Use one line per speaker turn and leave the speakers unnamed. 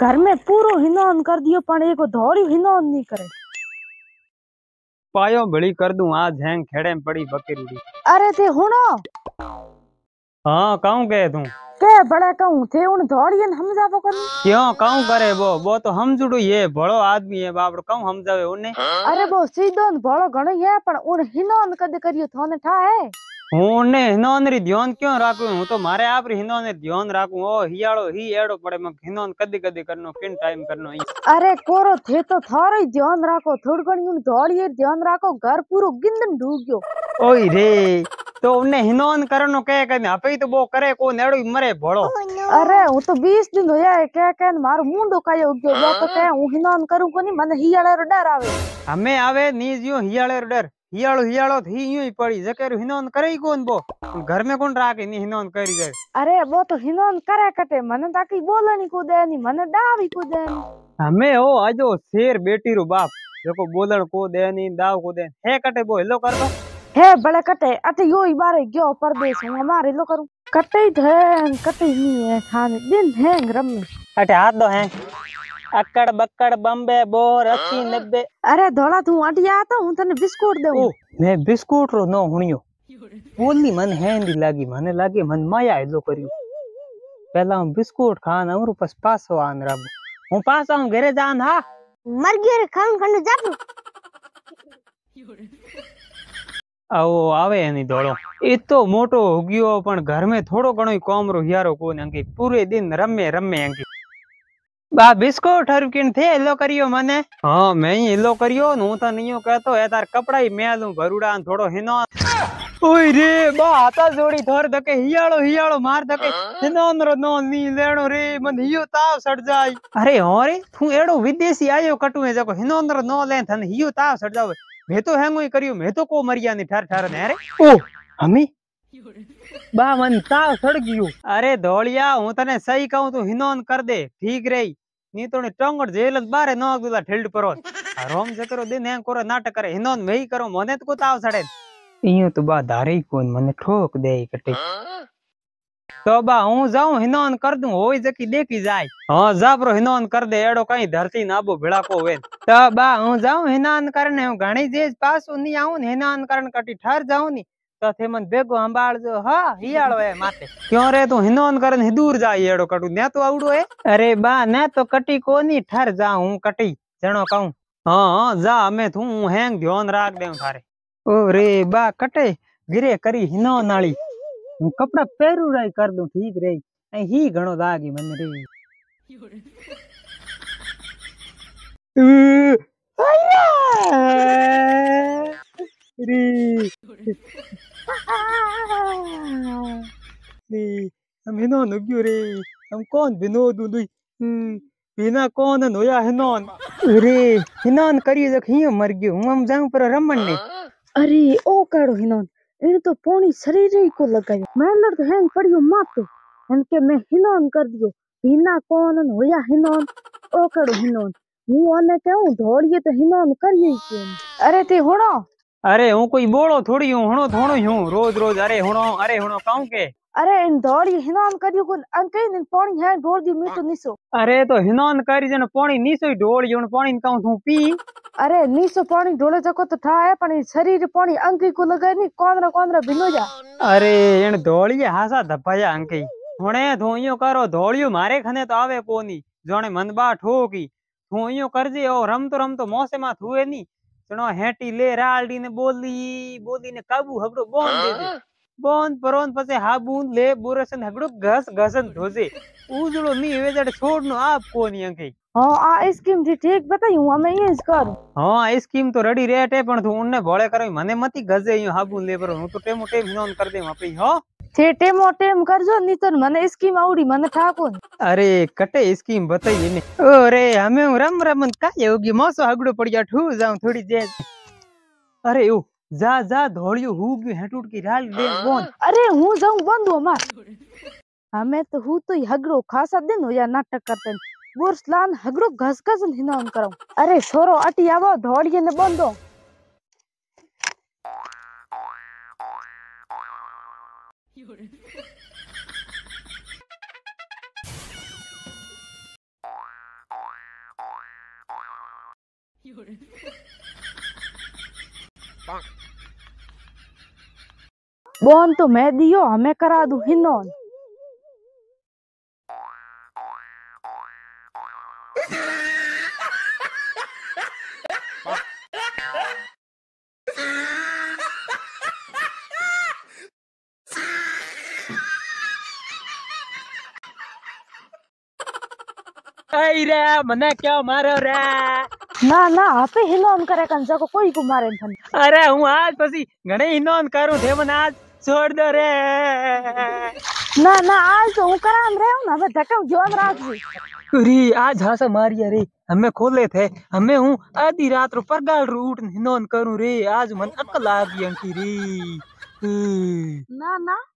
घर में पूरो हिनौन कर दियो पण एको धोड़ी हिनौन नहीं करे।
पायो भली कर दूं आज हैंग खेड़े में पड़ी बकरी।
अरे थे हुनो
हाँ कहूँ के तू
के बड़ा कहूँ थे उन धोड़ियन हम जाबो कनी
क्यों कहूँ करे वो तो हम जुड़ू ये बड़ो आदमी है बाप कहूँ हम जावे उन्हें।
अरे वो सीधो न बड़ो घणो है पण उन हिनौन कद करियो थाने ठा है।
હું હિનોન રી ધ્યાન ક્યાં રાખું હું તો મારે આપ રી હિનોન ને ધ્યાન રાખું ઓ હિયાળો હી એડો પડે મક હિનોન કદી કદી કરનો કિન ટાइम करनो।
अरे कोरो थे तो थारो ही ध्यान राखो थोड़ी घणी उन धोड़िये ध्यान राखो घर पूरो गिंदन डूब गयो।
ओई रे तो उन्हें हिनोन करनो कहे कने आपे तो वो करे को नेड़ो मरे भोळो।
अरे वो तो 20 दिन होया है कह मारो मुंडो कायो गयो वो तो कह हूं हिनोन करूं कोनी मने हियाळे रो डर आवे।
हमें आवे नीजियो हियाळे रो डर हियाळो हियाळो थी यूं ही पड़ी जकेरो हिनोन करे ही कोन बो घर में कोन राखे नी हिनोन करी जाए।
अरे वो तो हिनोन करे कटे मने ताकी बोलनी को देनी मने दावी को देनी।
हमें हो आजो शेर बेटी रो बाप देखो बोलण को देनी दाव को दे हे कटे बो हेलो कर दो
हे बड़े कटे अटे यो ही बारे गयो परदेश हूं हमारे लो करूं कटे कटे ही है खाने दिन हैंग रम
अटे हाथ दो हैं अक्कड़ बक्कड़ बम्बे बोर 80 90।
अरे धोला तू अटिया तो हूं तने बिस्कुट देऊ
मैं बिस्कुट रो नो हुनियो बोली मन हैंदी लागी मने लागे मन माया हेलो करियो पहला हम बिस्कुट खान और पस पासो आन राबो हूं पास आऊं घरे जान हा
मर गयो रे खान खने जाबो
आओ आवे एनी दौड़ो इतो मोटो हो गयो पण घर में थोड़ो घणो काम रो हियारो कोन अंके पूरे दिन रमे रमे अंके बा बिस्कुट हर किन थे हेलो करियो मने हां मैं ही हेलो करियो नु तो नियो कहतो है तार कपड़ा ही मेलू भरूड़ा थोड़ो हिनो ओई रे बा हाथा जोड़ी थोर धके हियाळो हियाळो मार धके हिनोन रो नो नी लेणो रे मन हियो ताव सड़ जाय। अरे हो रे तू एड़ो विदेशी आयो कटू है जको हिनोन रो नो ले थन हियो ताव सड़ जावे मैं तो हैंगो ही करियो मैं तो को मरिया नहीं ठर ठर ने रे ओ हमी बा मन ताव सड़ गयो। अरे धोलिया हूं तने सही कहूं तू हिनोन कर दे ठीक रही नी तो टोंगड़ जेल बारे नो गुला ठिल्ड परो रोम जकरो दिन है कोरो नाटक करे हिनोन में ही करो मने तो को ताव सड़े इयो तो बा धारे कोन मने ठोक दे कटे तो बा हूं जाऊं हिनोन कर दूं होई जकी देखी जाय हां जा प्रो हिनोन कर दे एड़ो कहीं धरती नाबो भेड़ा को वे तो बा हूं जाऊं हिनोन करने हूं घणी जेज पास उनी आऊं हिनोन करन कटी ठर जाऊं नी तो थे मन बेगो संभाल जो हां हियाळो है माते क्यों रे तू हिनोन करन दूर जाई एड़ो कटू ने तो आवड़ो है। अरे बा ने तो कटी कोनी ठर जाऊं कटी जणो कहूं हां जा मैं तू हैंग ध्यान राख देऊं थारे ओ रे बा कटे गिरे करी हिनोन नाली हूं कपड़ा पेरू राई कर दूं ठीक रे ए ही घणो लागी मन रे रे हम हिनोन उग्यो रे हम कौन विनोद दुई बिना कौन नोया हिनोन रे हिनोन करी जख हियो मर गयो हूं हम जाऊं पर रमन ने।
अरे ओ कड़ो हिनौन इन तो पोनी शरीर ही को लगायो मैलर तो हैंग पड़ियो मात इनके मैं हिनौन कर दियो बिना कौन होया हिनौन ओ कड़ो हिनौन हूं ओने कहूं धोड़िए तो हिनौन करिए ही कोन। अरे ते हुणो
अरे हूं कोई बोलो थोड़ी हूं हुणो थोड़ो हूं रोज रोज अरे हुणो कहूं के
अरे इन धोड़ी हिनौन करियो कोन अंके दिन पोनी है ढोल दी मी तो निसो
अरे तो हिनौन करी जन पानी नीसो ढोल जन पानी कहूं तू पी
अरे नीसो पानी ढोले जको तो ठा है पण शरीर पानी अंकी को लगाई नी कौन भिनो जा।
अरे इन धोड़ी हासा धपाया अंकी हुणे तू यो करो धोड़ियो मारे खने तो आवे कोनी जोने मनबा ठोकी तू यो करजे ओ रम तो मौसे मा थुए नी सुनो हेटी ले रालडी ने बोली ने काबू हबड़ो बोन दे दे बोन परोन पसे हाबून ले बुरसन हगड़ो घसन धोजे उजड़ो नी वे जड़े छोड़नो आप कोनी अंकी
हां आ स्कीम जी ठीक बताई हूं मैं ये कर
हां स्कीम तो रेडी रेट है पण तू उन्ने भोळे करो मने मती गजे यो हाबून ले पर हूं तो टेमो टेम हिनोन कर दे वापी हो
थे टेमो टेम करजो नी तो मने स्कीम आवड़ी मने ठाको।
अरे कटे स्कीम बताइए ने ओरे हमें रम का होगी मौसो हगड़ो पड़िया ठू जाऊं थोड़ी देर अरे ओ जा धोड़ियो हु गयो है टूट की राल दे बोन
अरे हूं जाऊं बंदो मार हमें तो हु तो हगड़ो खासा दिन होया नाटक करते बुरसलान हगड़ो घस हिनौन करो। अरे छोरो अटी आवो धोड़िए ने बंदो बोन तो मैं दियो हमें करा दू हिनोन।
आई रे मने क्या मारो रे।
ना ना आपे हिनोन करे कंजा को कोई को मारे थन।
अरे हूँ आज पसी घणे हिनोन करूं थे मन आज छोड़ दो रे।
ना ना आज तो हूँ कराम रहे हूँ ना मैं धक्का जोन रात जी।
अरे आज हाँ मारी अरे हमें खोले थे हमें हूँ आधी रात रो परगाल रो उठ हिनोन करूं रे आज मन अकल आ गई अंकी रे।
ना ना